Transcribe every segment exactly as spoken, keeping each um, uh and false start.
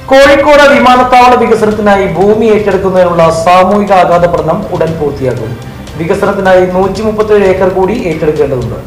കോഴിക്കോട് വിമാനത്താവള വികസനത്തിനായി ഭൂമി ഏറ്റെടുക്കുന്നതിനുള്ള സാമൂഹിക ആഘാത പഠനം ഉടൻ പൂർത്തിയാകും. വികസനത്തിനായി നൂറ്റി മുപ്പത്തിയേഴ് ഏക്കർ കൂടി ഏറ്റെടുക്കേണ്ടതുണ്ട്.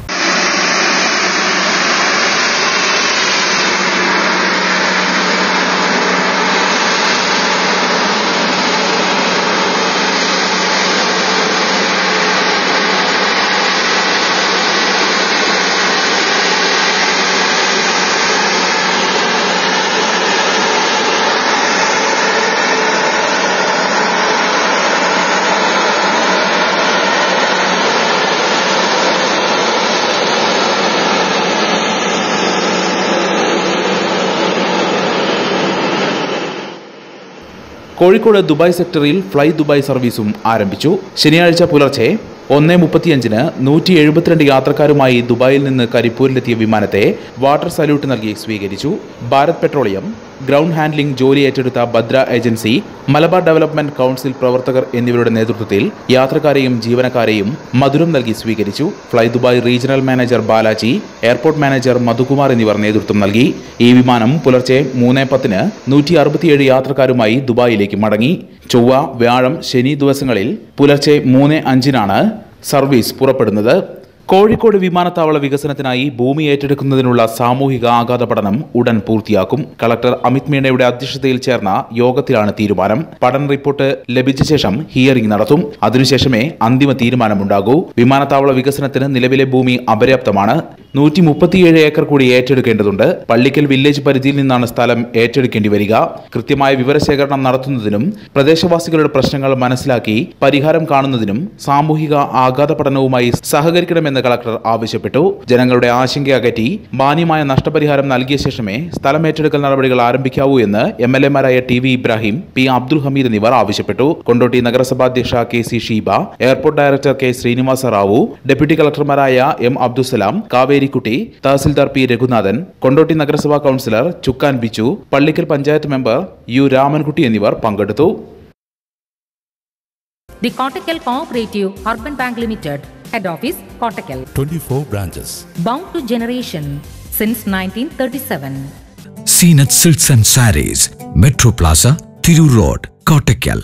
കോഴിക്കോട് ദുബായ് സെക്ടറിൽ ഫ്ലൈ ദുബായ് സർവീസും ആരംഭിച്ചു. ശനിയാഴ്ച പുലർച്ചെ ഒന്ന് മുപ്പത്തിയഞ്ചിന് നൂറ്റി എഴുപത്തിരണ്ട് യാത്രക്കാരുമായി ദുബായിൽ നിന്ന് കരിപ്പൂരിലെത്തിയ വിമാനത്തെ വാട്ടർ സല്യൂട്ട് നൽകി സ്വീകരിച്ചു. ഭാരത് പെട്രോളിയം, ഗ്രൗണ്ട് ഹാൻഡ്ലിംഗ് ജോലി ഏറ്റെടുത്ത Bhadra agency, Malabar development council പ്രവർത്തകർ എന്നിവരുടെ നേതൃത്വത്തിൽ യാത്രക്കാരെയും ജീവനക്കാരെയും മധുരം നൽകി സ്വീകരിച്ചു. Fly Dubai regional manager Balaji, airport manager Madhukumar എന്നിവർ നേതൃത്വം നൽകി. ഈ വിമാനം പുലർച്ചെ മൂന്ന് പത്തിന് നൂറ്റി അറുപത്തിയേഴ് യാത്രക്കാരുമായി ദുബായിലേക്ക് മടങ്ങി. ചൊവ്വ, വ്യാഴം, ശനി ദിവസങ്ങളിൽ പുലർച്ചെ മൂന്ന് അഞ്ചിനാണ് സർവീസ് പുറപ്പെടുന്നത്. കോഴിക്കോട് വിമാനത്താവള വികസനത്തിനായി ഭൂമി ഏറ്റെടുക്കുന്നതിനുള്ള സാമൂഹിക ആഘാത പഠനം ഉടൻ പൂർത്തിയാക്കും. കളക്ടർ അമിത് മീണയുടെ അധ്യക്ഷതയിൽ ചേർന്ന യോഗത്തിലാണ് തീരുമാനം. പഠന റിപ്പോർട്ട് ലഭിച്ച ശേഷം ഹിയറിംഗ് നടത്തും. അതിനുശേഷമേ അന്തിമ തീരുമാനമുണ്ടാകൂ. വിമാനത്താവള വികസനത്തിന് നിലവിലെ ഭൂമി അപര്യാപ്തമാണ്. നൂറ്റി മുപ്പത്തിയേഴ് ഏക്കർ കൂടി ഏറ്റെടുക്കേണ്ടതുണ്ട്. പള്ളിക്കൽ വില്ലേജ് പരിധിയിൽ നിന്നാണ് സ്ഥലം ഏറ്റെടുക്കേണ്ടി വരിക. കൃത്യമായ വിവരശേഖരണം നടത്തുന്നതിനും പ്രദേശവാസികളുടെ പ്രശ്നങ്ങൾ മനസ്സിലാക്കി പരിഹാരം കാണുന്നതിനും സാമൂഹിക ആഘാത പഠനവുമായി സഹകരിക്കണമെന്ന് കളക്ടർ ആവശ്യപ്പെട്ടു. ജനങ്ങളുടെ ആശങ്ക അകറ്റി മാന്യമായ നഷ്ടപരിഹാരം നൽകിയ ശേഷമേ സ്ഥലം ഏറ്റെടുക്കൽ നടപടികൾ ആരംഭിക്കാവൂ എന്ന് എം എൽ എമാരായ T V Ibrahim, P Abdul Hameed എന്നിവർ ആവശ്യപ്പെട്ടു. കൊണ്ടോട്ടി നഗരസഭാ അധ്യക്ഷ K C Sheeba, airport director K Srinivasa Rao, deputy കളക്ടർമാരായ എം അബ്ദുസലാം, കാവേരിക്കുട്ടി, തഹസിൽദാർ പി രഘുനാഥൻ, കൊണ്ടോട്ടി നഗരസഭാ councillor Chukkan Bichu, Pallikkal panchayat member U Ramankutty എന്നിവർ പങ്കെടുത്തു. The Kottakkal Cooperative Urban Bank Limited, Head Office, Kottakkal. twenty-four branches. Bound to generation since nineteen thirty-seven. Seenat Silks and Sarees, Metro Plaza, Thiru Road, Kottakkal.